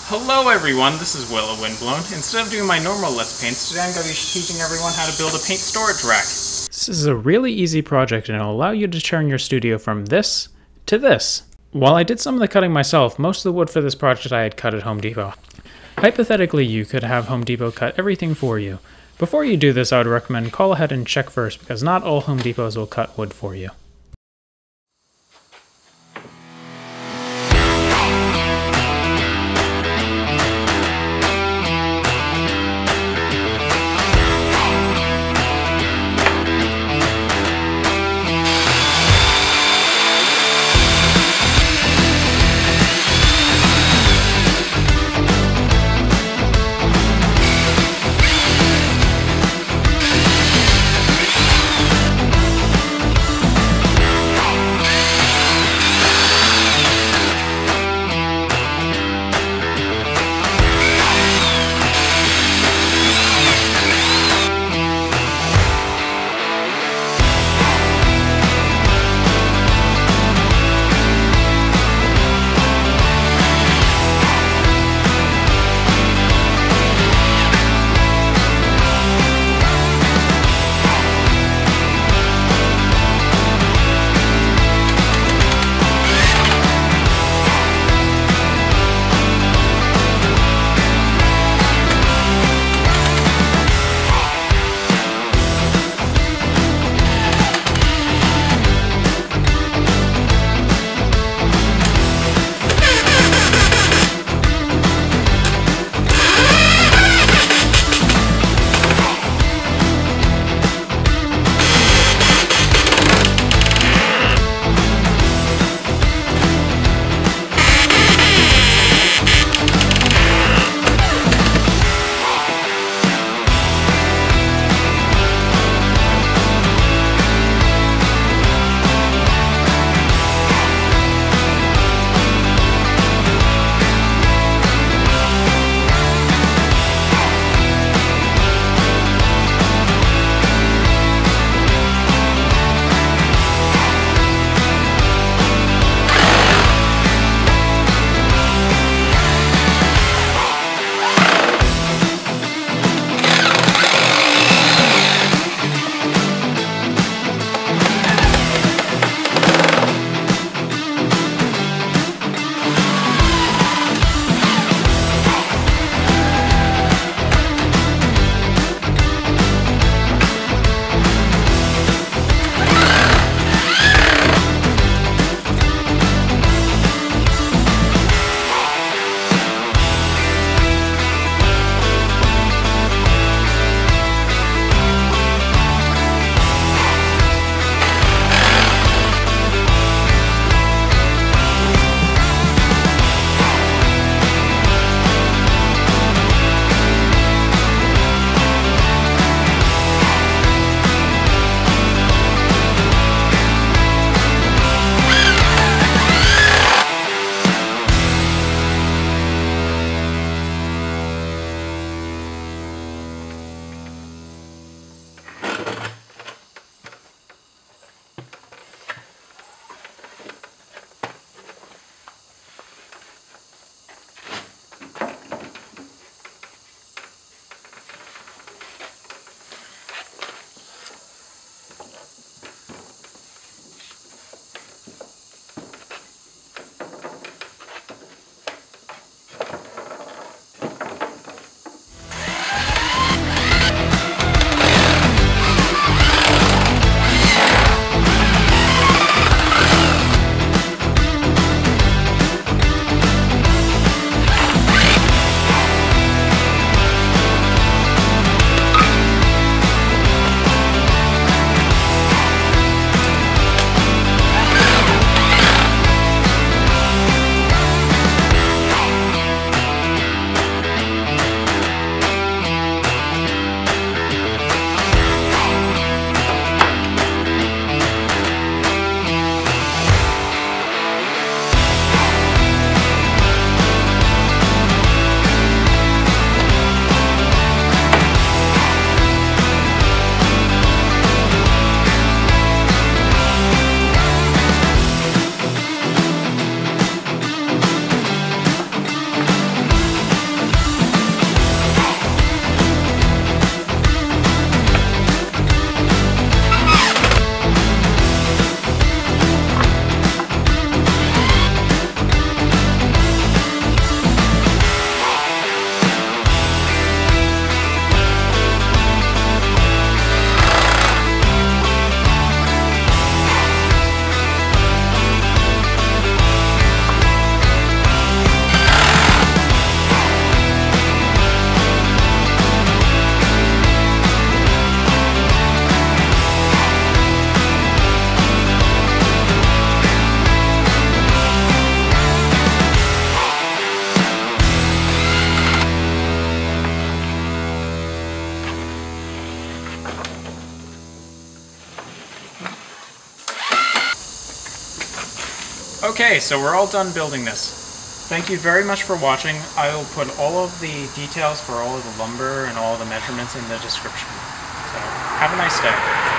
Hello everyone, this is Willow Windblown. Instead of doing my normal Let's Paints, today I'm going to be teaching everyone how to build a paint storage rack. This is a really easy project and it'll allow you to turn your studio from this to this. While I did some of the cutting myself, most of the wood for this project I had cut at Home Depot. Hypothetically, you could have Home Depot cut everything for you. Before you do this, I would recommend call ahead and check first because not all Home Depots will cut wood for you. Okay, so we're all done building this. Thank you very much for watching. I will put all of the details for all of the lumber and all the measurements in the description. So, have a nice day.